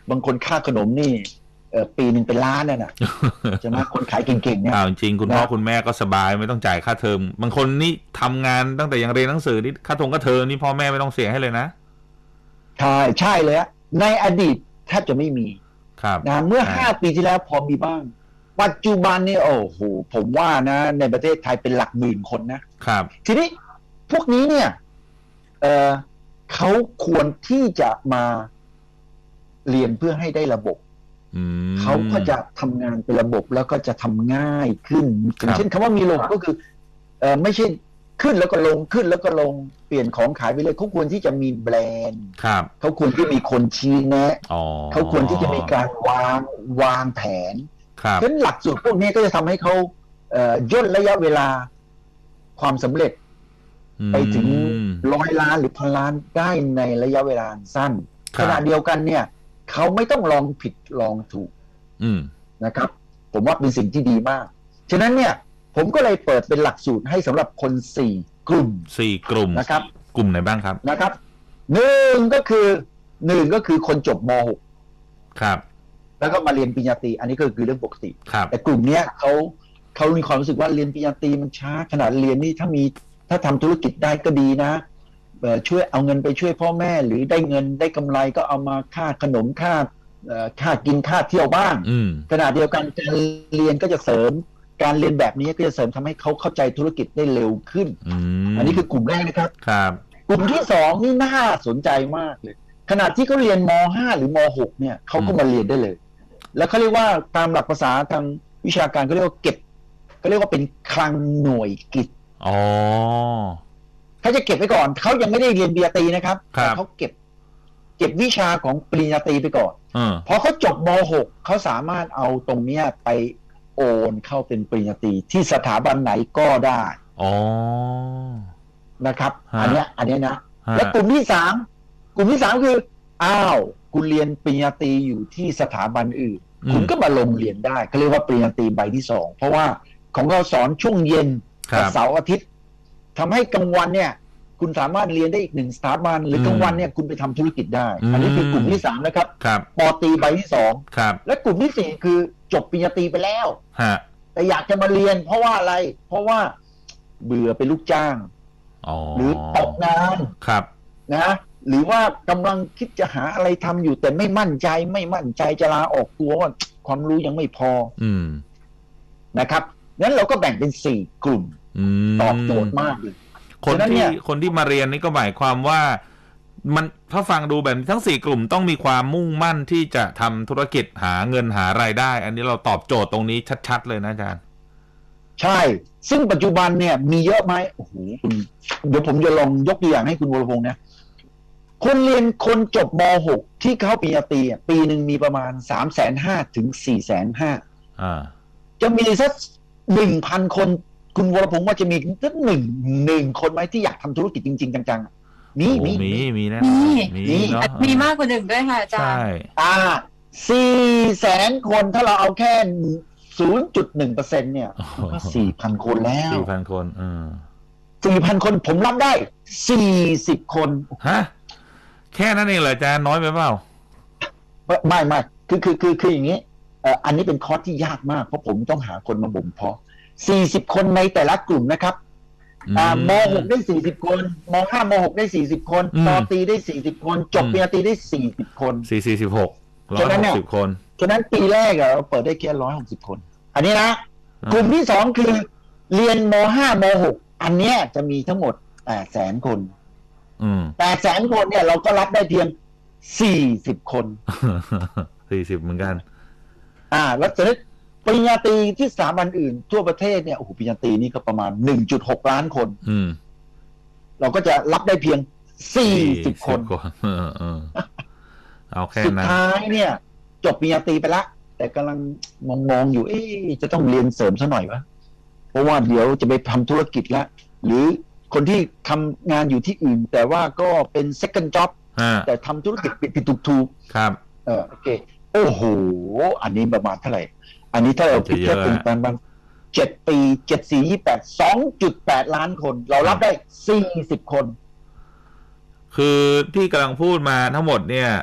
บางคนค่าขนมนี่เออปีหนึ่งเป็นล้านน่ะนะใช่ไหมคนขายเก่งๆเนี่ยจริงคุณพ่อคุณแม่ก็สบายไม่ต้องจ่ายค่าเทอมบางคนนี่ทำงานตั้งแต่ยังเรียนหนังสือนี่ค่าทงค่าเทอมนี่พ่อแม่ไม่ต้องเสียให้เลยนะใช่ใช่เลยอะในอดีตแทบจะไม่มีนะเมื่อห้าปีที่แล้วพอมีบ้างปัจจุบันนี่โอ้โหผมว่านะในประเทศไทยเป็นหลักหมื่นคนนะครับทีนี้พวกนี้เนี่ยเออเขาควรที่จะมาเรียนเพื่อให้ได้ระบบเขาก็จะทำงานเป็นระบบแล้วก็จะทำง่ายขึ้นอย่างเช่นคำว่ามีระบบก็คือเออไม่ใช่ขึ้นแล้วก็ลงขึ้นแล้วก็ลงเปลี่ยนของขายไปเลยเขาควรที่จะมีแบรนด์เขาควรที่มีคนชี้แนะเขาควรที่จะมีการวางวางแผนเพราะฉะนั้นหลักสูตรพวกนี้ก็จะทำให้เขาเอ่อย่นระยะเวลาความสำเร็จไปถึงร้อยล้านหรือพันล้านได้ในระยะเวลาสั้นขณะเดียวกันเนี่ยเขาไม่ต้องลองผิดลองถูกนะครับผมว่าเป็นสิ่งที่ดีมากฉะนั้นเนี่ยผมก็เลยเปิดเป็นหลักสูตรให้สำหรับคนสี่กลุ่มสี่กลุ่มนะครับกลุ่มไหนบ้างครับนะครับหนึ่งก็คือหนึ่งก็คือคนจบม หกครับแล้วก็มาเรียนปริญญาตรีอันนี้ก็คือเรื่องปกติครับแต่กลุ่มเนี้ยเขาเขามีความรู้สึกว่าเรียนปริญญาตรีมันช้าขนาดเรียนนี่ถ้ามีถ้าทำธุรกิจได้ก็ดีนะช่วยเอาเงินไปช่วยพ่อแม่หรือได้เงินได้กำไรก็เอามาค่าขนมค่าค่ากินค่าเที่ยวบ้างขณะเดียวกันการเรียนก็จะเสริมการเรียนแบบนี้ก็จะเสริมทำให้เขาเข้าใจธุรกิจได้เร็วขึ้นอ, อันนี้คือกลุ่มแรกนะครับครับกลุ่มที่สองนี่น่าสนใจมากเลยขณะที่เขาเรียนม ห้า หรือม หก เนี่ยเขาก็มาเรียนได้เลยแล้วเขาเรียกว่าตามหลักภาษาทางวิชาการเขาเรียกว่าเก็บเขาเรียกว่าเป็นคลังหน่วยกิตอ๋อเขาจะเก็บไว้ก่อนเขายังไม่ได้เรียนปริญญาตรีนะครับแต่เขาเก็บเก็บวิชาของปริญญาตรีไปก่อนพอเขาจบม หก เขาสามารถเอาตรงเนี้ยไปโอนเข้าเป็นปริญญาตรีที่สถาบันไหนก็ได้อ๋อนะครับอันนี้อันนี้นะและกลุ่มที่สามกลุ่มที่สามคืออ้าวคุณเรียนปริญญาตรีอยู่ที่สถาบันอื่นคุณก็มาลงเรียนได้เขาเรียกว่าปริญญาตรีใบที่สองเพราะว่าของเราสอนช่วงเย็นกับเสาร์อาทิตย์ทำให้กลางวันเนี่ยคุณสามารถเรียนได้อีกหนึ่งสถาบันหรือกลางวันเนี่ยคุณไปทำธุรกิจได้อันนี้คือกลุ่มที่สามนะครับป.ตรีใบที่สองและกลุ่มที่สี่คือจบปริญญาตรีไปแล้วแต่อยากจะมาเรียนเพราะว่าอะไรเพราะว่าเบื่อเป็นลูกจ้างหรือตกงานนะหรือว่ากำลังคิดจะหาอะไรทำอยู่แต่ไม่มั่นใจไม่มั่นใจจะลาออกกลัวว่าความรู้ยังไม่พอนะครับงั้นเราก็แบ่งเป็นสี่กลุ่มตอบโจทย์มากเลยคนที่คนที่มาเรียนนี่ก็หมายความว่ามันถ้าฟังดูแบบทั้งสี่กลุ่มต้องมีความมุ่งมั่นที่จะทำธุรกิจหาเงินหารายได้อันนี้เราตอบโจทย์ตรงนี้ชัดๆเลยนะอาจารย์ใช่ซึ่งปัจจุบันเนี่ยมีเยอะไหมโอ้โหเดี๋ยวผมจะลองยกตัวอย่างให้คุณวรพงษ์นะคนเรียนคนจบม หก ที่เข้าปริญญาตรีปีหนึ่งมีประมาณ สามแสนห้าหมื่น ถึง สี่แสนห้าหมื่น จะมีสัก หนึ่งพัน คนคุณวรพงษ์ว่าจะมีสักหนึ่งหนึ่งคนไหมที่อยากทำธุรกิจจริงๆจังๆมีมีมีมีแน่มีมีมากกว่าหนึ่งด้วยค่ะอาจารย์อ่าสี่แสนคนถ้าเราเอาแค่ ศูนย์จุดหนึ่งเปอร์เซ็นต์ เนี่ยก็ สี่พัน คนแล้วสี่พัน คนเออสี่พัน คนผมรับได้สี่สิบคนฮะแค่นั้นเองเหรออาจารย์น้อยไปเปล่าไม่ไม่คือคือคือคืออย่างนี้เอ่ออันนี้เป็นคอร์สที่ยากมากเพราะผมต้องหาคนมาบ่มเพาะสี่สิบคนในแต่ละกลุ่มนะครับอ่ามหกได้สี่สิบคนมห้ามหกได้สี่สิบคนปตรีได้สี่สิบคนจบปริญญาตรีได้สี่สิบคนสี่สี่สิบหกร้อยหกสิบคนฉะนั้นปีแรกเราเปิดได้แค่ร้อยหกสิบคนอันนี้นะกลุ่มที่สองคือเรียนมห้ามหกอันเนี้ยจะมีทั้งหมดแปดแสนคนแปดแสนคนเนี่ยเราก็รับได้เพียงสี่สิบคนสี่สิบเหมือนกันอ่าแล้วจะปริญญาตรีที่สถาบันอื่นทั่วประเทศเนี่ยโอ้โหปริญญาตรีนี่ก็ประมาณ หนึ่งจุดหก ล้านคนอืมเราก็จะรับได้เพียงสี่สิบคนเออเออเอาแค่นั้นสุดท้ายเนี่ยจบปริญญาตรีไปละแต่กำลังมองๆอยู่เอ๊ะจะต้องเรียนเสริมซะหน่อยวะเพราะว่าเดี๋ยวจะไปทำธุรกิจละหรือคนที่ทำงานอยู่ที่อื่นแต่ว่าก็เป็น second job แต่ทำธุรกิจผิดๆถูกๆครับเออโอเคโอ้โหอันนี้ประมาณเท่าไหร่อันนี้ถ้าเราคิดแค่เป็นประมาณเจ็ดปีเจ็ด สี่ ยี่สิบแปด สองจุดแปด ล้านคนเรารับได้สี่สิบคนคือที่กำลังพูดมาทั้งหมดเนี่ย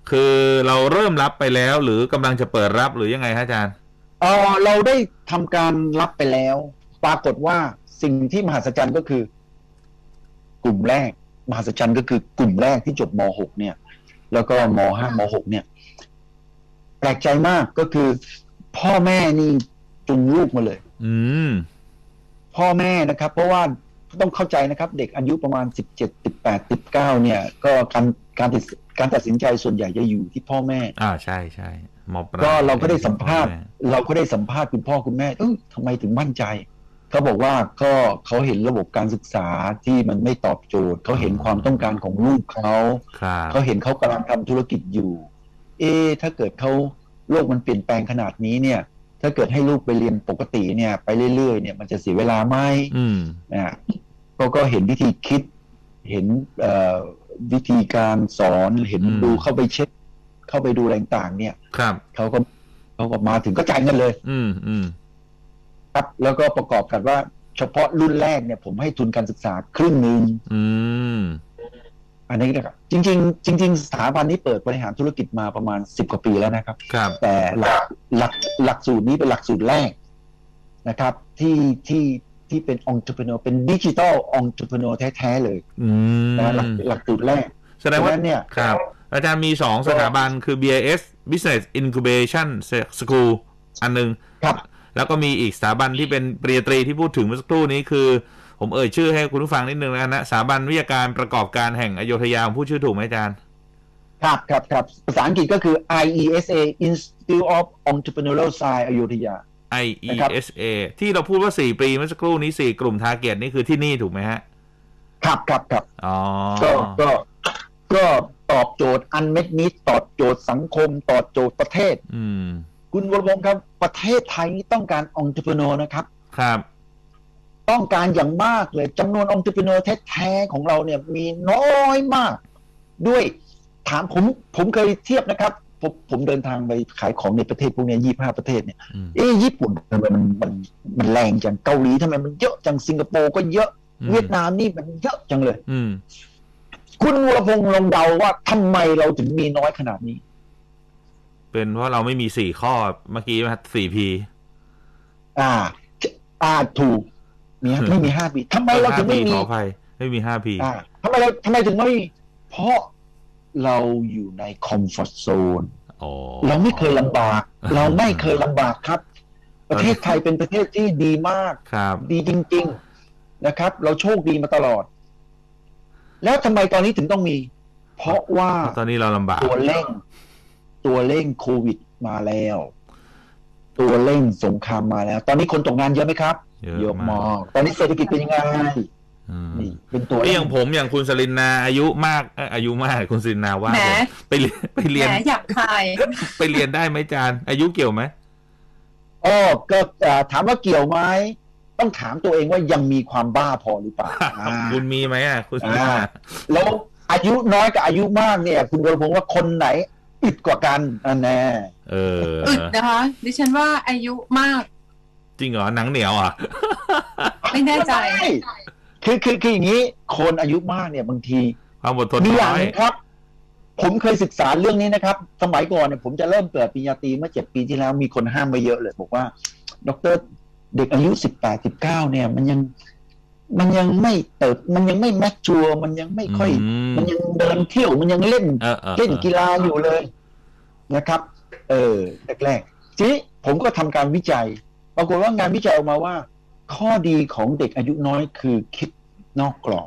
คือเราเริ่มรับไปแล้วหรือกำลังจะเปิดรับหรือยังไงฮะอาจารย์เออเราได้ทำการรับไปแล้วปรากฏว่าสิ่งที่มหัศจรรย์ก็คือกลุ่มแรกมหัศจรรย์ก็คือกลุ่มแรกที่จบม หก เนี่ยแล้วก็ม ห้า ม หก เนี่ยแปลกใจมากก็คือพ่อแม่นี่จุงลูกมาเลยอืมพ่อแม่นะครับเพราะว่าต้องเข้าใจนะครับเด็กอายุประมาณสิบเจ็ด สิบแปด สิบเก้าเนี่ยก็การการตัดการตัดสินใจส่วนใหญ่จะอยู่ที่พ่อแม่อ่าใช่ๆมปลายก็เราก็ได้สัมภาษณ์เราก็ได้สัมภาษณ์คุณพ่อคุณแม่เอ้ยทำไมถึงมั่นใจเขาบอกว่าก็เขาเห็นระบบการศึกษาที่มันไม่ตอบโจทย์เขาเห็นความต้องการของลูกเขาเขาเห็นเขากำลังทำธุรกิจอยู่เอ๊ะถ้าเกิดเขาโลกมันเปลี่ยนแปลงขนาดนี้เนี่ยถ้าเกิดให้ลูกไปเรียนปกติเนี่ยไปเรื่อยๆเนี่ยมันจะเสียเวลาไหมนะก็ก็เห็นวิธีคิดเห็นวิธีการสอนเห็นดูเข้าไปเช็คเข้าไปดูอะไรต่างๆเนี่ยครับเขาก็เขาก็มาถึงก็จ่ายเงินเลยอืมอืมครับแล้วก็ประกอบกับว่าเฉพาะรุ่นแรกเนี่ยผมให้ทุนการศึกษาครึ่งหนึ่งอืมอันนี้นะครับจริงๆจริงๆสถาบันนี้เปิดบริหารธุรกิจมาประมาณสิบกว่าปีแล้วนะครับครับแต่หลักหลักหลักสูตรนี้เป็นหลักสูตรแรกนะครับที่ที่ที่เป็น entrepreneur เป็นดิจิทัล entrepreneur แท้ๆเลยนะหลักหลักสูตรแรกแสดงว่าเนี่ยครับอาจารย์มีสองสถาบันคือ บี ไอ เอส Business Incubation School อันนึงครับแล้วก็มีอีกสถาบันที่เป็นปริญญาตรีที่พูดถึงเมื่อสักครู่นี้คือผมเอ่ยชื่อให้คุณผู้ฟังนิดนึงแล้วนะสถาบันวิทยาการประกอบการแห่งอโยธยาผมพูดชื่อถูกไหมอาจารย์ครับครับครับภาษาอังกฤษก็คือ ไอ อี เอส เอ Institute of Entrepreneurial Science อโยธยาไอ อี เอส เอ ที่เราพูดว่าสี่ปีเมื่อสักครู่นี้สี่กลุ่มทาร์เก็ตนี่คือที่นี่ถูกไหมฮะครับครับครับอ๋อก็ก็ก็ตอบโจทย์ unmet need ตอบโจทย์สังคมตอบโจทย์ประเทศอืมคุณวรพงศ์ครับประเทศไทยนี่ต้องการ entrepreneur นะครับครับต้องการอย่างมากเลยจำนวน entrepreneur แท้ๆของเราเนี่ยมีน้อยมากด้วยถามผมผมเคยเทียบนะครับผมผมเดินทางไปขายของในประเทศพวกนี้ยี่สิบห้าประเทศเนี่ยเอ๊ะญี่ปุ่นทำไมมันมันมันแรงจังเกาหลีทำไมมันเยอะจังสิงคโปร์ก็เยอะเวียดนามนี่มันเยอะจังเลยคุณวรพงศ์ลองเดาว่าทำไมเราถึงมีน้อยขนาดนี้เป็นเพราะเราไม่มีสี่ข้อเมื่อกี้ไหมสี่พีอ่าอ่าถูกเนี่ยไม่มีห้าพีทำไมเราถึงไม่มีขออภัยไม่มีห้าพีอ่าทำไมเราทำไมถึงไม่เพราะเราอยู่ในคอมฟอร์ทโซนเราไม่เคยลำบากเราไม่เคยลำบากครับประเทศไทยเป็นประเทศที่ดีมากดีจริงๆนะครับเราโชคดีมาตลอดแล้วทำไมตอนนี้ถึงต้องมีเพราะว่าตอนนี้เราลำบากตัวเร่งตัวเร่งโควิดมาแล้วตัวเร่งสงครามมาแล้วตอนนี้คนตกงานเยอะไหมครับเยอะมากตอนนี้เศรษฐกิจเป็นยังไงนี่เป็นตัวอย่างผมอย่างคุณสลินนาอายุมากอายุมากคุณสลินนาว่าไปเรียนไปเรียนอยากขายไปเรียนได้ไหมจานอายุเกี่ยวไหมอ๋อก็ถามว่าเกี่ยวไหมต้องถามตัวเองว่ายังมีความบ้าพอหรือเปล่าคุณมีไหมอ่ะคุณแล้วอายุน้อยกับอายุมากเนี่ยคุณวรพงศ์ว่าคนไหนอึดกว่ากันอันแน่เอออึดนะคะดิฉันว่าอายุมากจริงเหรอหนังเหนียวอ่ะไม่แน่ใจคือคือคืออย่างนี้คนอายุมากเนี่ยบางทีความอดทนมีอย่างครับผมเคยศึกษาเรื่องนี้นะครับสมัยก่อนเนี่ยผมจะเริ่มเปิดปริญญาตรีเมื่อเจ็ดปีที่แล้วมีคนห้ามไปเยอะเลยบอกว่าดร.เด็กอายุสิบแปด สิบเก้าเนี่ยมันยังมันยังไม่เติบมันยังไม่แมชชัวร์มันยังไม่ค่อยมันยังเดินเที่ยวมันยังเล่นเล่นกีฬาอยู่เลยนะครับเออแรกๆทีนี้ผมก็ทำการวิจัยปรากฏว่างานวิจัยออกมาว่าข้อดีของเด็กอายุน้อยคือคิดนอกกรอบ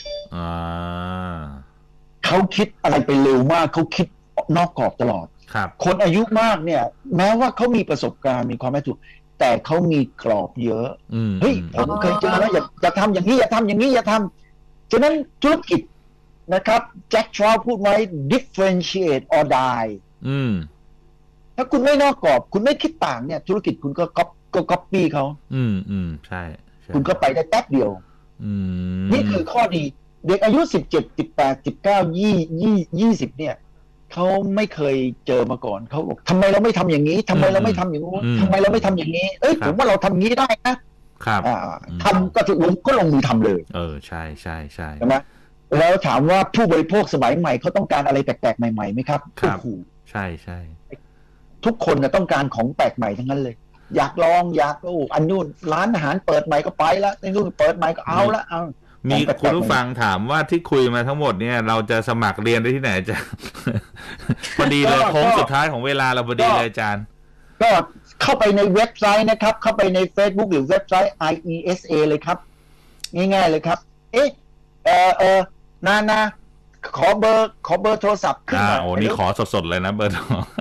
เขาคิดอะไรไปเร็วมากเขาคิดนอกกรอบตลอดคนอายุมากเนี่ยแม้ว่าเขามีประสบการณ์มีความแม่ถูกแต่เขามีกรอบเยอะเฮ้ยผมเคยเจอแล้วอย่าอย่าทำอย่างนี้อย่าทำอย่างนี้อย่าทำฉะนั้นธุรกิจนะครับแจ็คทราวพูดไว้ differentiate or die ถ้าคุณไม่นอกกรอบคุณไม่คิดต่างเนี่ยธุรกิจคุณก็ก๊อปก็ก๊อปปี้เขาอืมอืมใช่คุณก็ไปได้แป๊บเดียวนี่คือข้อดีเด็กอายุสิบเจ็ด สิบแปด สิบเก้า ยี่ ยี่ ยี่สิบเนี่ยเขาไม่เคยเจอมาก่อนเขาบอกทำไมเราไม่ทำอย่างนี้ทำไมเราไม่ทำอย่างนู้นทำไมเราไม่ทำอย่างนี้เอ้ยผมว่าเราทำงี้ได้นะครับทำก็ลงก็ลงมือทำเลยเออใช่ใช่ใช่ใช่ไหมแล้วถามว่าผู้บริโภคสมัยใหม่เขาต้องการอะไรแปลกๆใหม่ๆไหมครับครับโอ้โหใช่ใช่ทุกคนนะต้องการของแปลกใหม่ทั้งนั้นเลย อยากลองอยากโอ้อันนู้นร้านอาหารเปิดใหม่ก็ไปละในนู่นเปิดใหม่ก็เอาละเอามีคุณผู้ฟังถามว่าที่คุยมาทั้งหมดเนี่ยเราจะสมัครเรียนได้ที่ไหนอาจารย์ พอดีเลยโค้งสุดท้ายของเวลาเราพอดีเลยอาจารย์ก็เข้าไปในเว็บไซต์นะครับ เข้าไปใน Facebook หรือเว็บไซต์ ไอ อี เอส เอ เลยครับง่ายๆเลยครับเอ๊ะเออเออนานาขอเบอร์ขอเบอร์โทรศัพท์ขึ้นอ่ามาโอ้นี่ขอสดๆเลยนะเบอร์โทร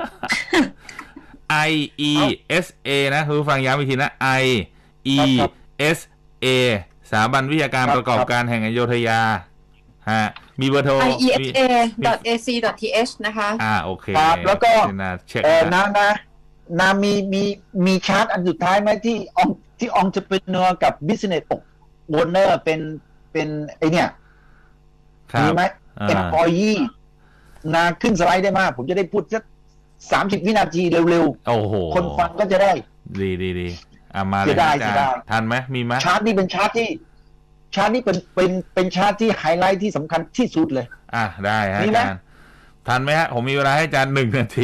I E S A นะคุณผู้ฟังย้ำอีกทีนะ I E S A สถาบันวิทยาการประกอบการแห่งอโยธยาฮะมีเบอร์โทรไอ อี เอส เอ ดอท เอ ซี ดอท ที เอช นะคะอ่าโอเคครับแล้วก็นะเช็คเออนะนานานามีมีมีชาร์ตอันสุดท้ายไหมที่องที่องจะเป็นเนอกับ business owner เป็นเป็นไอเนี่ยครับมีไหมอ่า employee นาขึ้นสไลด์ได้มาก ผมจะได้พูดสักสามสิบวินาทีเร็วโอ้โหๆ คนฟังก็จะได้ดีดีดีอ่ามาเลยจะได้อาจารจะได้ย์ทันไหมมีไหมชาร์ตนี้เป็นชาร์ตที่ ชาร์ตนี้เป็นเป็นเป็นชาร์ตที่ไฮไลท์ที่สำคัญที่สุดเลยอ่ะได้ฮะมีอาไหมจารย์ทันไหมฮะผมมีเวลาให้อาจารย์หนึ่งนาที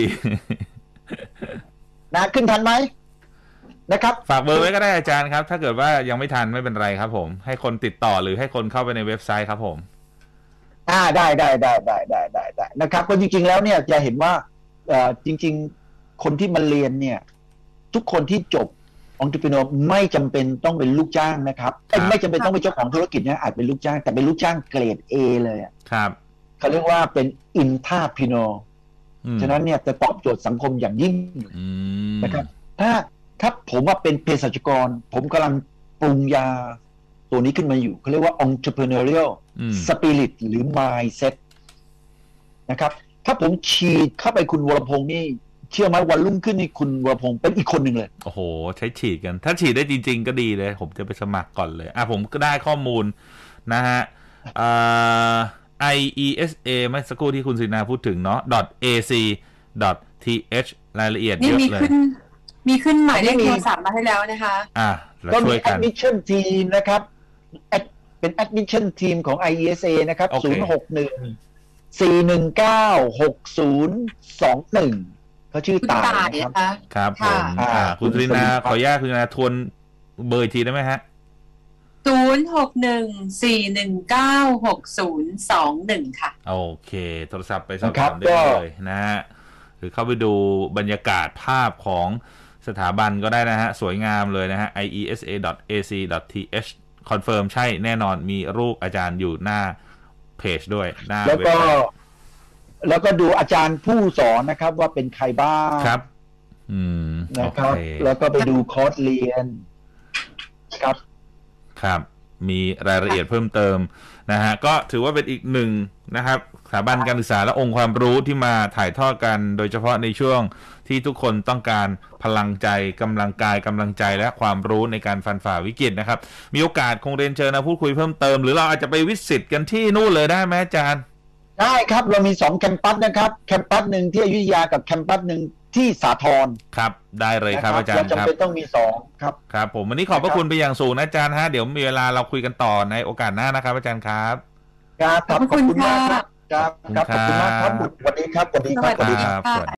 นะขึ้นทันไหมนะครับฝากเบอร์ไว้ก็ได้อาจารย์ครับ ถ้าเกิดว่ายังไม่ทันไม่เป็นไรครับผมให้คนติดต่อหรือให้คนเข้าไปในเว็บไซต์ครับผมอ่าได้ได้ได้ได้ได้ได้ได้นะครับก็จริงๆแล้วเนี่ยจะเห็นว่าเอ่อจริงๆคนที่มาเรียนเนี่ย ทุกคนที่จบ entrepreneur ไม่จำเป็นต้องเป็นลูกจ้างนะครับเอ้ยครับไม่จำเป็นต้องเป็นเจ้าของธุรกิจนะอาจเป็นลูกจ้างแต่เป็นลูกจ้างเกรด A เลยอะครับเขาเรียกว่าเป็น intrapreneur อืมฉะนั้นเนี่ยจะตอบโจทย์สังคมอย่างยิ่งอืมนะครับถ้าถ้าผมว่าเป็นเภสัชกร ผมกำลังปรุงยาตัวนี้ขึ้นมาอยู่เขาเรียกว่า entrepreneurial อืม spirit หรือ mindset นะครับถ้าผมฉีดเข้าไปคุณวรพงศ์นี่เชื่อไหมวันรุ่งขึ้นนี่คุณวรพงศ์เป็นอีกคนหนึ่งเลยโอ้โหใช้ฉีดกัน ถ้าฉีดได้จริงๆก็ดีเลย ผมจะไปสมัครก่อนเลยอ่ะผมก็ได้ข้อมูลนะฮะอ่า I E S A เมื่อสักครู่ที่คุณสินาพูดถึงเนาะ .ac .th รายละเอียดนี่เยอะมีเลยขึ้น มีขึ้นหมายเลขมีโทรศัพท์มาให้แล้วนะคะอ่ะเราก็ช่มีวยกัน admission team นะครับ Ad- เป็น admission team ของ ไอ อี เอส เอ นะครับโอเคศูนย์ หก หนึ่ง สี่ หนึ่ง เก้า หก ศูนย์ สอง หนึ่งเขาชื่อคุณตายตายนะครับนะคะครับผค่ะมอ่าอ่าคุณคุณสินาสลินขออนุญาตคุณสินาทวนเบอร์อีกทีได้ไหมฮะศูนย์ หก หนึ่ง สี่ หนึ่ง เก้า หก ศูนย์ สอง หนึ่ง ค่ะโอเค โทรศัพท์ไปสอบครัถาบมได้ก็เลยนะฮะหรือเข้าไปดูบรรยากาศภาพของสถาบันก็ได้นะฮะ สวยงามเลยนะฮะ ไอ อี เอส เอ ดอท เอ ซี ดอท ที เอช คอนเฟิร์มใช่แน่นอนมีรูปอาจารย์อยู่หน้าเพจด้วยหน้าแล้วเว็บก็ไซต์แล้วก็ดูอาจารย์ผู้สอนนะครับว่าเป็นใครบ้างครับ อืมนะโอครับเคแล้วก็ไปดูคอร์สเรียนครับครับ มีรายละเอียดเพิ่มเติมนะฮะ ก็ถือว่าเป็นอีกหนึ่งนะครับสถาบันการศึกษาและองค์ความรู้ที่มาถ่ายทอดกัน โดยเฉพาะในช่วงที่ทุกคนต้องการพลังใจกำลังกายกำลังใจและความรู้ในการฟันฝ่าวิกฤตนะครับ มีโอกาสคงเรียนเชิญนะพูดคุยเพิ่มเติม หรือเราอาจจะไปวิสิตกันที่นู่นเลยได้ไหมอาจารย์ได้ครับเรามีสองแคมปัสนะครับแคมปัสหนึ่งที่อยุธยากับแคมปัสหนึ่งที่สาทรครับ ได้เลยครับอาจารเราย์ครับจำเป็นต้องมีสองครับครับผมวันนี้ขอบพระคุณไปอย่างสูงนะอาจารย์ฮะเดี๋ยวมีเวลาเราคุยกันต่อในโอกาสหน้านะครับอาจารย์ครับครับขอบคุณมากค่ะครับครับขอบคุณมากครับสวัสดีครับสวัสดีครับสวัสดีครับค่ะสวัสดี